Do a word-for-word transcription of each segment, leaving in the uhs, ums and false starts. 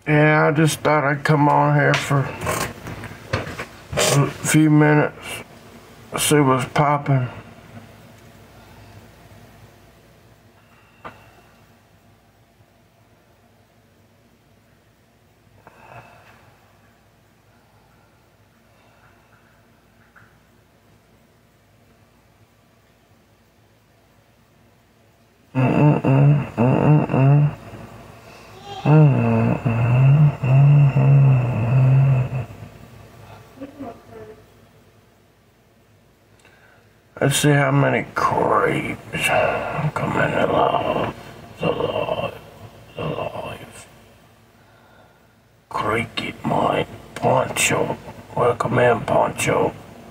Yeah, I just thought I'd come on here for a few minutes, see what's popping. Mm-mm-mm, mm-mm-mm. Let's see how many creeps come in alive, alive, alive. Cricket Mine, Poncho. Welcome in, Poncho.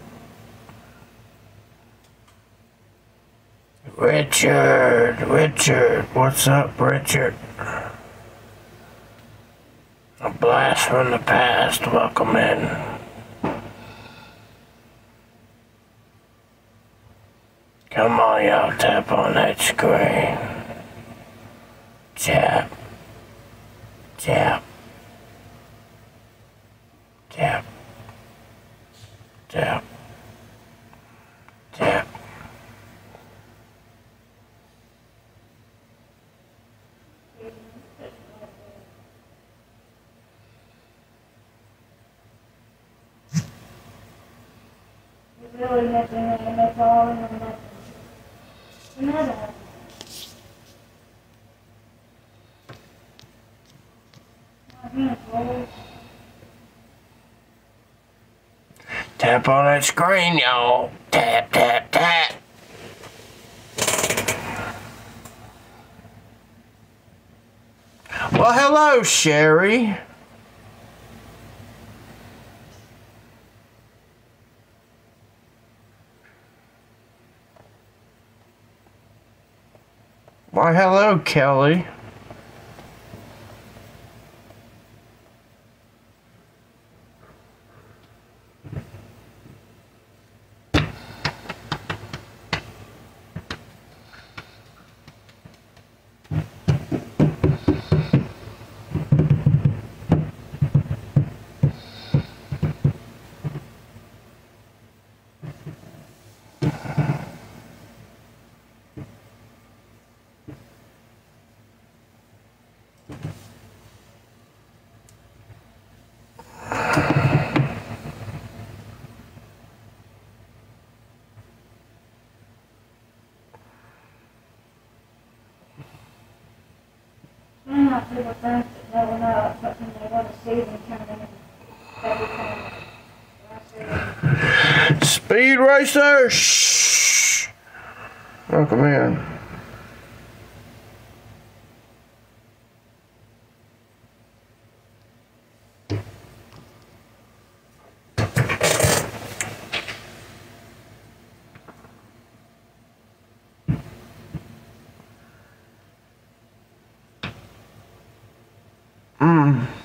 Richard, Richard, what's up, Richard? A blast from the past, welcome in. Come on, y'all, tap on that screen. Tap. Tap. Tap. Tap. Tap. Really nothing, and that's all and nothing. Another. Tap on that screen, y'all. Tap, tap, tap. Well, hello, Sherry. Why, hello, Kelly. I'm not people think that will know something they want to see them turn in every time. Speed Racer! Shh! Welcome in. Mmm.